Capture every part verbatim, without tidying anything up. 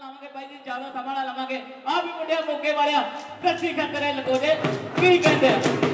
लावांगे भाई जी, ज्यादा समा ना लवांगे। आ भी मुंडिया मोके वालिया कच्ची खतरे लगो जे की कहंदे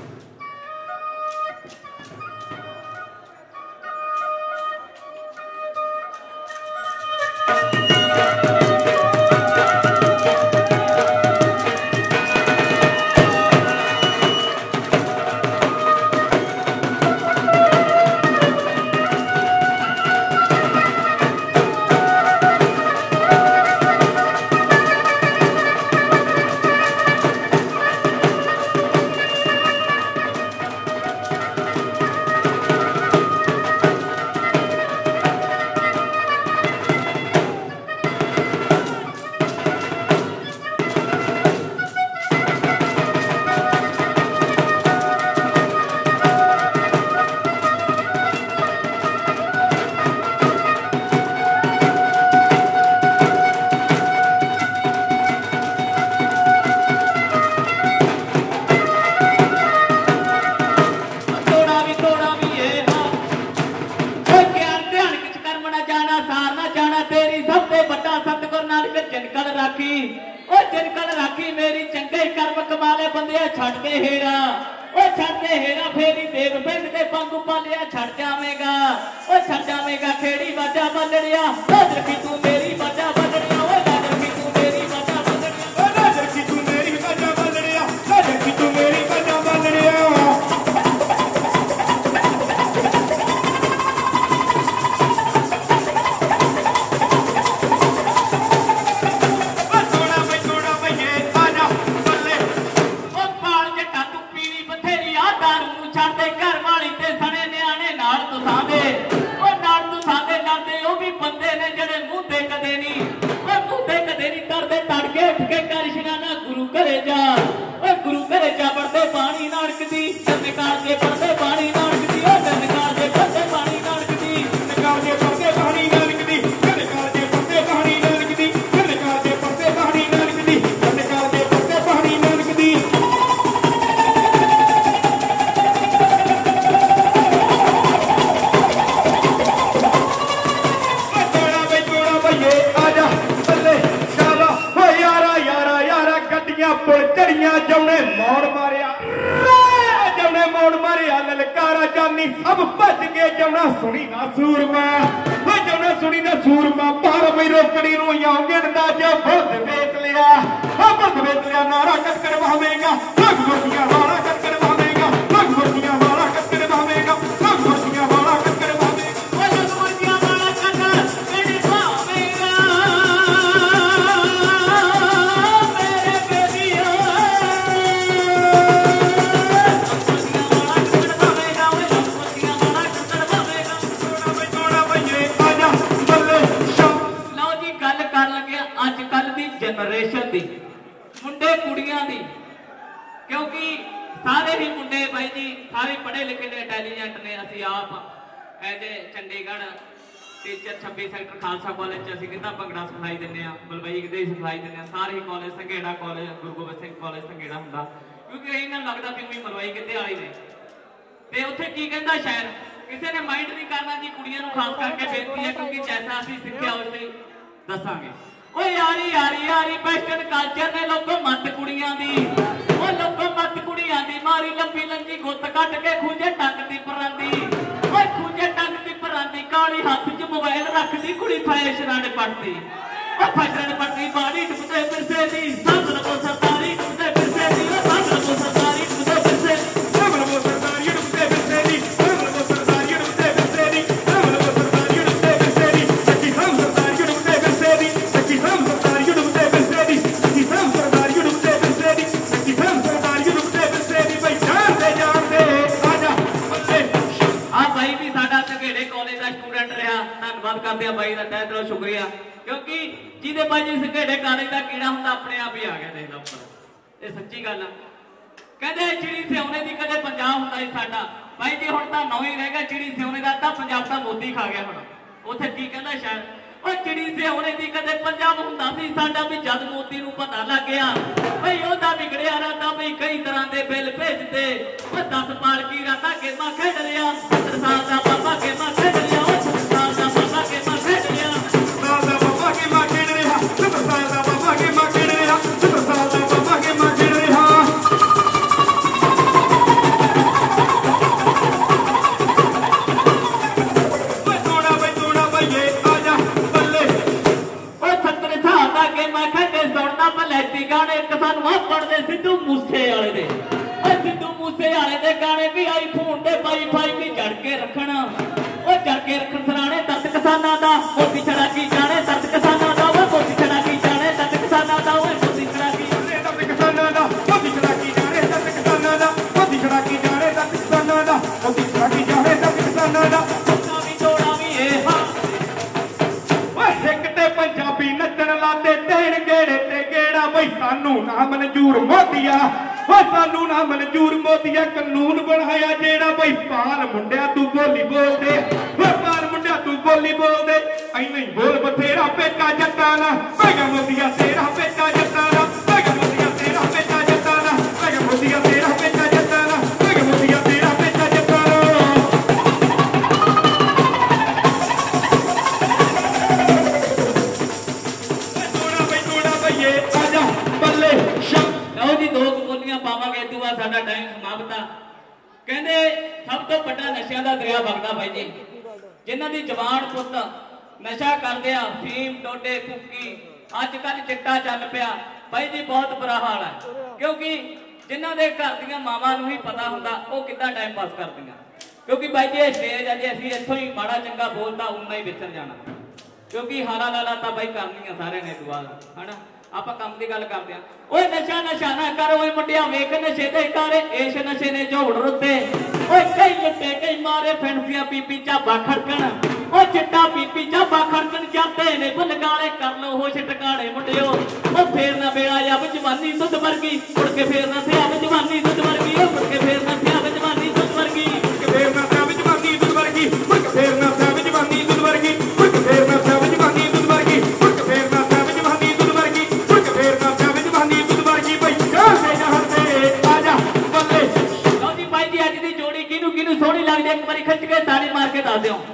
कई तरह के बिल भेजते दस पालकी रात गेमा खेड लिया सत्तर साल का बाबा गेमा खेड लिया सत्तर साल का बाबा गेमा खेड लिया साल का बाबा गेमा खेड लिया ਉਹਨਾਂ ਦਾ ਪੱਤਾ ਵੀ ਜੋੜਾ ਵੀ ਇਹ ਹਾਂ ਓਏ ਸਿੱਖ ਤੇ ਪੰਜਾਬੀ ਨੱਚਣ ਲਾਤੇ ਦੇਣ ਗੇੜੇ ਤੇ ਗੇੜਾ ਬਈ ਸਾਨੂੰ ਨਾ ਮਨਜ਼ੂਰ ਮੋਦੀਆ ਓ ਸਾਨੂੰ ਨਾ ਮਨਜ਼ੂਰ ਮੋਦੀਆ ਕਾਨੂੰਨ ਬਣਾਇਆ ਜਿਹੜਾ ਬਈ ਪਾਲ ਮੁੰਡਿਆ ਤੂੰ ਬੋਲੀ ਬੋਲਦੇ ਓ ਪਾਲ ਮੁੰਡਿਆ ਤੂੰ ਬੋਲੀ ਬੋਲਦੇ ਐਵੇਂ ਹੀ ਬੋਲ ਬਥੇਰਾ ਪੇਕਾ ਜੱਟਾਂ ਦਾ ਪੈਗਾ ਮੋਦੀਆ ਤੇਰਾ ਪੇਕਾ ਜੱਟਾਂ ਦਾ ਪੈਗਾ ਮੋਦੀਆ ਤੇਰਾ ਪੇਕਾ ਜੱਟਾਂ ਦਾ ਪੈਗਾ ਮੋਦੀਆ ਤੇਰਾ ਪੇਕਾ ਜੱਟਾਂ ਦਾ ਪੈਗਾ ਮੋਦੀਆ ਤੇਰਾ ਪੇਕਾ ਜੱਟਾਂ ਦਾ ਲਓ ਜੀ ਦੋ ਬੋਲੀਆਂ ਪਾਵਾਂਗੇ ਇਸ ਤੋਂ ਬਾਅਦ ਸਾਡਾ ਟਾਈਮ ਸਮਾਪਤ ਆ ਕਹਿੰਦੇ ਸਭ ਤੋਂ ਵੱਡਾ ਨਸ਼ਿਆਂ ਦਾ ਦਰਿਆ ਵਗਦਾ ਬਾਈ ਜੀ ਜਿਨ੍ਹਾਂ ਦੀ ਜਵਾਨ ਪੁੱਤ ਨਸ਼ਾ ਕਰਦੇ ਆ ਫੀਮ ਟੋਡੇ ਕੁੱਕੀ ਅੱਜ ਕੱਲ ਚਿੱਟਾ ਚੱਲ ਪਿਆ ਬਾਈ ਜੀ ਬਹੁਤ ਬੁਰਾ ਹਾਲ ਹੈ ਕਿਉਂਕਿ ਜਿਨ੍ਹਾਂ ਦੇ ਘਰ ਦੀਆਂ ਮਾਵਾਂ ਨੂੰ ਹੀ ਪਤਾ ਹੁੰਦਾ ਉਹ ਕਿੱਦਾਂ ਟਾਈਮ ਪਾਸ ਕਰਦੀਆਂ ਕਿਉਂਕਿ ਬਾਈ ਜੀ ਇਹ ਸਟੇਜ ਆ ਜੇ ਅਸੀਂ ਇੱਥੋਂ ਹੀ ਮਾੜਾ ਚੰਗਾ ਬੋਲਦਾ ਉਨਾ ਹੀ ਵਿਚਰ ਜਾਣਾ ਕਿਉਂਕਿ ਹਾਰਾ ਲਾਲਾ ਤਾਂ ਬਾਈ ਕਰਨੀਆਂ ਸਾਰਿਆਂ ਨੇ ਦੁਆ ਹਨਾ ਆਪਾਂ ਕੰਮ ਦੀ ਗੱਲ ਕਰਦੇ ਆ ਓਏ ਨਸ਼ਾ ਨਸ਼ਾ ਨਾ ਕਰ ਓਏ ਮੁੰਡਿਆ ਵੇਖ ਨਸ਼ੇ ਦੇ ਕਾਰੇ ਇਸ ਨਸ਼ੇ ਨੇ ਝੋੜ ਰੁੱਤੇ ਓਏ ਕਈ ਲੁੱਟੇ ਕਈ ਮਾਰੇ ਫੈਂਸੀਆਂ ਪੀਪੀ ਝਾਬਾ ਖੜਕਣ ਓ ਚਿੱਟਾ ਪੀਪੀ ਝਾਬਾ ਖੜਕਣ ਜਾਂਦੇ ਨੇ ਭੁੱਲ ਗਾਲੇ ਕਰ ਲੋ ਹੋਸ਼ ਟਿਕਾਣੇ ਮੁੰਡਿਓ ਓ ਫੇਰ ਨਾ ਬੇੜਾ ਜਬ ਜਵਾਨੀ ਦੁੱਧ ਵਰਗੀ ਮੁੜ ਕੇ ਫੇਰ ਨਾ ਸਿਆਬ ਜਵਾਨੀ ਦੁੱਧ ਵਰਗੀ ਓ ਮੁੜ ਕੇ ਫੇਰ ਨਾ ਸਿਆਬ ਜਵਾਨੀ ਦੁੱਧ ਵਰਗੀ ਮੁੜ ਕੇ ਫੇਰ ਨਾ ਸਿਆਬ ਜਵਾਨੀ ਦੁੱਧ ਵਰਗੀ ਮੁੜ ਕੇ ਫੇਰ ਨਾ ਸਿਆਬ ਜਵਾਨੀ ਦੁੱਧ ਵਰਗੀ ਮੁੜ ਕੇ ਫੇਰ ਨਾ ਸਿਆਬ ਜਵਾਨੀ ਦੁੱਧ ਵਰਗੀ ਮੁੜ ਕੇ ਫੇਰ ਨਾ ਸਿਆਬ ਜਵਾਨੀ ਦੁੱਧ ਵਰਗੀ ਮੁੜ ਕੇ ਫੇਰ ਨਾ ਸਿਆਬ ਜਵਾਨੀ ਦੁੱਧ ਵਰਗੀ ਬਈ ਚਾਹੇ ਜਹਾਂ ਤੇ ਆ ਜਾ ਬੱਲੇ ਲਓ ਜੀ ਬਾਈ ਜੀ ਅੱਜ ਦੀ ਜੋੜੀ ਕਿਹਨੂੰ ਕਿਹਨੂੰ ਸੋਹਣੀ ਲੱਗਦੀ ਇੱਕ ਵਾਰੀ ਖਿੱਚ ਕੇ ਤਾੜੀ ਮਾਰ ਕੇ ਦੱਸ ਦਿਓ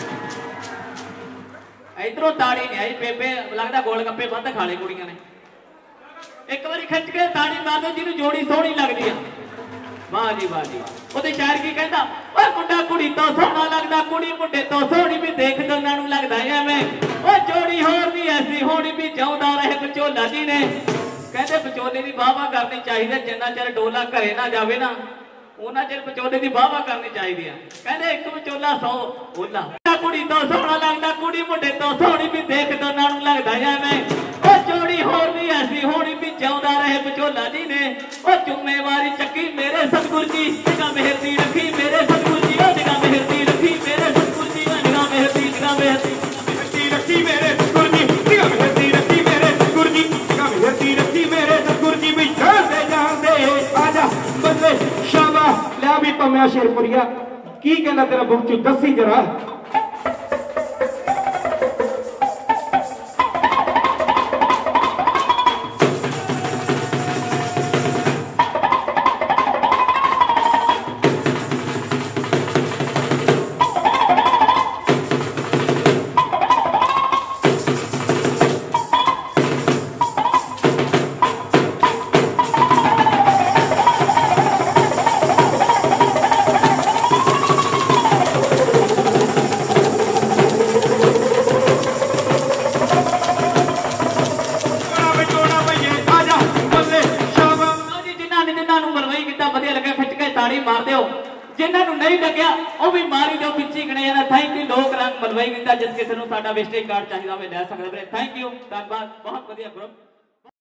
ਇਧਰੋਂ ਤਾੜੀ ਨਹੀਂ ਆਈ ਬੇਬੇ ਲੱਗਦਾ ਗੋਲ ਗੱਪੇ ਵੱਧ ਖਾ ਲਏ ਕੁੜੀਆਂ ਨੇ ਇੱਕ ਵਾਰੀ ਖਿੱਚ ਕੇ ਤਾੜੀ ਮਾਰ ਦਿਓ ਜਿਹਨੂੰ ਜੋੜੀ ਸੋਹਣੀ ਲੱਗਦੀ ਆ ਵਾਹ ਜੀ ਵਾਹ ਜੀ ਵਾਹ ਉਹਦੇ ਸ਼ਾਇਰ ਕੀ ਕਹਿੰਦਾ ਓਏ ਮੁੰਡਾ ਕੁੜੀ ਤੋਂ ਸੋਹਣਾ ਲੱਗਦਾ ਕੁੜੀ ਮੁੰਡੇ ਤੋਂ ਸੋਹਣੀ ਵੀ ਦੇਖ ਦੋਨਾਂ ਨੂੰ ਲੱਗਦਾ ਐਵੇਂ ਓ ਜੋੜੀ ਹੋਰ ਵੀ ਐਸੀ ਹੋਣੀ ਵੀ ਜਿਉਂਦਾ ਰਹੇ ਵਿਚੋਲਾ ਜੀ ਨੇ ਕਹਿੰਦੇ ਵਿਚੋਲੇ ਦੀ ਵਾਹਵਾ ਕਰਨੀ ਚਾਹੀਦੀ ਜਿੰਨਾ ਚਿਰ ਡੋਲਾ ਘਰੇ ਨਾ ਜਾਵੇ ਨਾ ਉਹਨਾਂ ਚਿਰ ਵਿਚੋਲੇ ਦੀ ਵਾਹਵਾ ਕਰਨੀ ਚਾਹੀਦੀ ਆ ਕਹਿੰਦੇ ਇੱਕ ਵਿਚੋਲਾ ਸੌ ਓਲਾ ਕੁੜੀ ਤੋਂ ਸੋਹਣਾ ਲੱਗਦਾ ਕੁੜੀ ਮੁੰਡੇ ਤੋਂ ਸੋਹਣੀ ਵੀ ਦੇਖ ਦੋਨਾਂ ਨੂੰ ਲੱਗਦਾ ਐਵੇਂ ਓ ਜੋੜੀ ਹੋਰ ਵੀ ਐਸੀ ਹੋਣੀ ਵੀ ਜਿਉਂਦਾ ਰਹੇ ਵਿਚੋਲਾ ਜੀ ਨੇ ਓ ਜ਼ਿੰਮੇਵਾਰੀ ਚੱਕੀ ਮੇਰੇ ਸਤਿਗੁਰ ਜੀ ਨਿਗਾਹ ਮਿਹਰ ਦੀ ਰੱਖੀ ਮੇਰੇ ਸਤਿਗੁਰ ਜੀ ਓ ਨਿਗਾਹ ਮਿਹਰ ਦੀ ਰੱਖੀ ਮੇਰੇ ਸਤਿਗੁਰ ਜੀ ਓ ਨਿਗਾਹ ਮਿਹਰ ਦੀ ਨਿਗਾਹ ਮਿਹਰ ਦੀ ਰੱਖੀ ਮੇਰੇ ਸਤਿਗੁਰ ਜੀ ਨਿਗਾਹ ਮਿਹਰ ਦੀ ਰੱਖੀ ਮੇਰੇ ਸਤਿਗੁਰ ਜੀ ਨਿਗਾਹ ਮਿਹਰ ਦੀ ਰੱਖੀ ਮੇਰੇ ਸਤਿਗੁਰ ਜੀ ਵੀ ਜਾਂਦੇ ਜਾਂਦੇ ਆ ਜਾ ਬੱਲੇ ਸ਼ਾਬਾ ਲੈ ਵੀ ਭਮਿਆ ਸ਼ੇਰਪੁਰੀਆ ਕੀ ਕਹਿੰਦਾ ਤੇਰਾ ਬੁੱਚੂ ਦੱਸੀ ਜਰਾ ਮਾਰ ਦਿਓ ਜਿਨ੍ਹਾਂ ਨੂੰ ਨਹੀਂ ਲੱਗਿਆ ਉਹ ਵੀ ਮਾਰੀ ਦਿਓ ਪਿੱਛੇ ਗਣੇ ਜਾਣਾ ਥੈਂਕ ਯੂ ਲੋਕ ਰੰਗ ਮਲਵਾਈ ਕੀਤਾ ਜਿਸ ਕਿਸੇ ਨੂੰ ਸਾਡਾ ਵਿਜ਼ਿਟਿੰਗ ਕਾਰਡ ਚਾਹੀਦਾ ਹੋਵੇ ਲੈ ਸਕਦਾ ਵੀਰੇ ਥੈਂਕ ਯੂ ਧੰਨਵਾਦ ਬਹੁਤ ਵਧੀਆ ਗਰੁੱਪ